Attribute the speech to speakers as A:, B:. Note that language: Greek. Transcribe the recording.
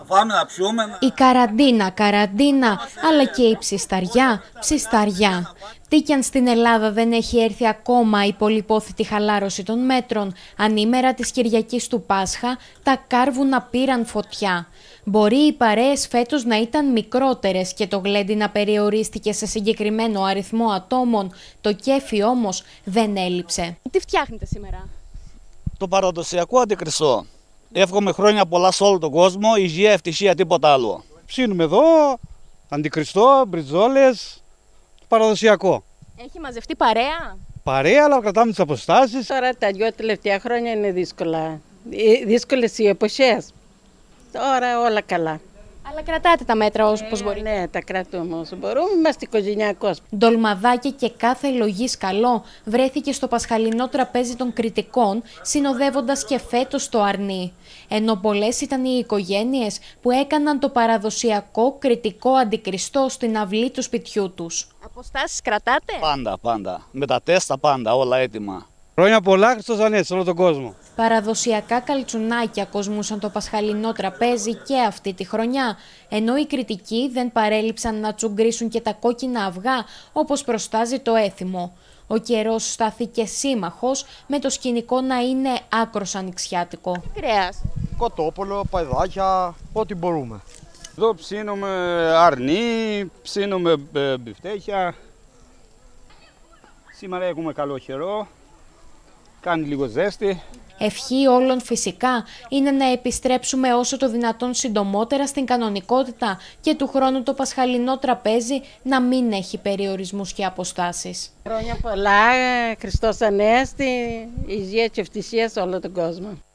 A: φάμε, να πιούμε.
B: Η καραντίνα, αλλά και η ψισταριά. Τι κι αν στην Ελλάδα δεν έχει έρθει ακόμα η πολυπόθητη χαλάρωση των μέτρων, ανήμερα της Κυριακής του Πάσχα, τα κάρβουνα πήραν φωτιά. Μπορεί οι παρέες φέτος να ήταν μικρότερες και το γλέντι να περιορίστηκε σε συγκεκριμένο αριθμό ατόμων, το κέφι όμως δεν έλειψε.
C: Τι φτιάχνετε σήμερα?
A: Το παραδοσιακό αντικριστό. Εύχομαι χρόνια πολλά σε όλο τον κόσμο, υγεία, ευτυχία, τίποτα άλλο.
D: Ψήνουμε εδώ, αντικριστό, μπριτζόλες, παραδοσιακό.
C: Έχει μαζευτεί παρέα?
D: Παρέα, αλλά κρατάμε τις αποστάσεις.
E: Τώρα τα δυο τελευταία χρόνια είναι δύσκολα. Δύσκολες οι εποχές. Τώρα όλα καλά.
C: Αλλά κρατάτε τα μέτρα όπως μπορείτε.
E: Ναι, τα κρατούμε όσο μπορούμε. Είμαστε οικογενειακός.
B: Ντολμαδάκια και κάθε λογής καλό βρέθηκε στο πασχαλινό τραπέζι των κριτικών, συνοδεύοντας και φέτος το αρνί. Ενώ πολλές ήταν οι οικογένειες που έκαναν το παραδοσιακό κριτικό αντικριστό στην αυλή του σπιτιού τους.
C: Αποστάσεις κρατάτε?
A: Πάντα. Με τα τεστ πάντα, όλα έτοιμα.
D: Χρόνια πολλά, Χριστός Ανέστη, σε όλο τον κόσμο.
B: Παραδοσιακά καλτσουνάκια κοσμούσαν το πασχαλινό τραπέζι και αυτή τη χρονιά, ενώ οι κριτικοί δεν παρέλειψαν να τσουγκρίσουν και τα κόκκινα αυγά όπως προστάζει το έθιμο. Ο καιρός στάθηκε σύμμαχος, με το σκηνικό να είναι άκρος ανοιξιάτικο.
C: Τι κρέας?
F: Κοτόπουλο, παϊδάκια, ό,τι μπορούμε.
A: Εδώ ψήνουμε αρνί, ψήνουμε μπιφτέκια. Σήμερα έχουμε καλό καιρό, κάνει λίγο ζέστη.
B: Ευχή όλων φυσικά είναι να επιστρέψουμε όσο το δυνατόν συντομότερα στην κανονικότητα και του χρόνου το πασχαλινό τραπέζι να μην έχει περιορισμούς και αποστάσεις.
E: Χρόνια πολλά, Χριστός Ανέστη, υγεία και ευτυχία σε όλο τον κόσμο.